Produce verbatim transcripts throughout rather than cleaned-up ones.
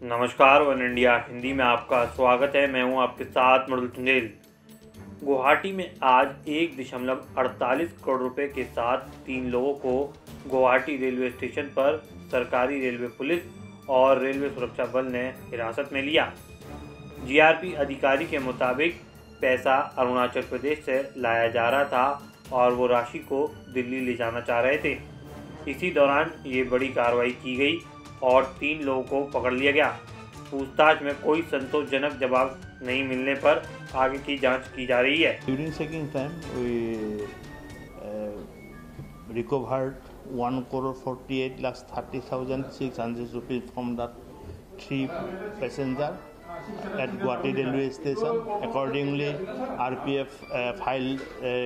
नमस्कार, one India Hindi में आपका स्वागत है। मैं हूं आपके साथ मृदुल चंदेल। गुवाहाटी में आज एक दशमलव अड़तालीस करोड़ रुपए के साथ तीन लोगों को गुवाहाटी रेलवे स्टेशन पर सरकारी रेलवे पुलिस और रेलवे सुरक्षा बल ने हिरासत में लिया। जीआरपी अधिकारी के मुताबिक पैसा अरुणाचल प्रदेश से लाया जा रहा था और वो राशि को दिल्ली ले जाना चाह रहे थे। इसी दौरान ये बड़ी कार्रवाई की गई और तीन लोगों को पकड़ लिया गया। पूछताछ में कोई संतोषजनक जवाब नहीं मिलने पर आगे की जांच की जा रही है। During checking time, we uh, recovered one crore forty-eight lakhs thirty thousand six hundred rupees from the three passenger at Guwahati railway station. Accordingly, R P F uh, filed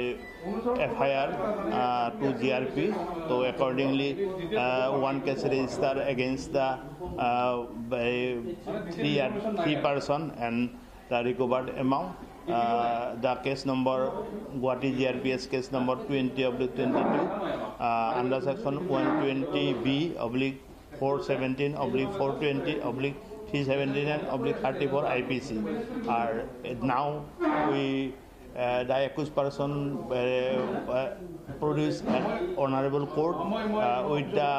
uh, F I R uh, to G R P. So accordingly, uh, one case registered against the uh, by three three person and the recovered amount. Uh, the case number Guwahati G R P S case number twenty of the twenty-two uh, under section one twenty B oblique four seventeen oblique four twenty oblique three seventy-nine oblique thirty-four I P C. Are now we uh, the accused person uh, uh, produced an honorable court uh, with the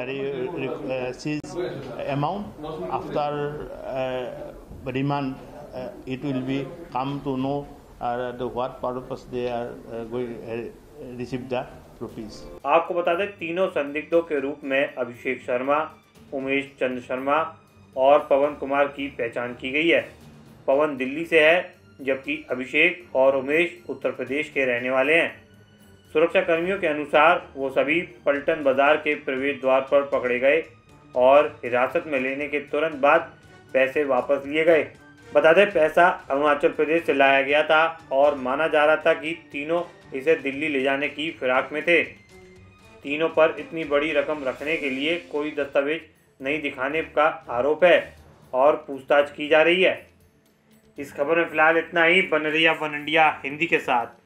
uh, uh, seized amount. After uh, remand, uh, it will be come to know uh, the what purpose they are uh, going uh, receive the rupees. आपको बता दें, तीनों संदिग्धों के रूप में अभिषेक शर्मा, उमेश चंद्र शर्मा और पवन कुमार की पहचान की गई है। पवन दिल्ली से है जबकि अभिषेक और उमेश उत्तर प्रदेश के रहने वाले हैं। सुरक्षा कर्मियों के अनुसार वो सभी पलटन बाजार के प्रवेश द्वार पर पकड़े गए और हिरासत में लेने के तुरंत बाद पैसे वापस लिए गए। बता दें, पैसा अरुणाचल प्रदेश से लाया गया था और माना जा रहा था कि तीनों इसे दिल्ली ले जाने की फिराक में थे। तीनों पर इतनी बड़ी रकम रखने के लिए कोई दस्तावेज नहीं दिखाने का आरोप है और पूछताछ की जा रही है। इस खबर में फिलहाल इतना ही। बन रही है वन इंडिया हिंदी के साथ।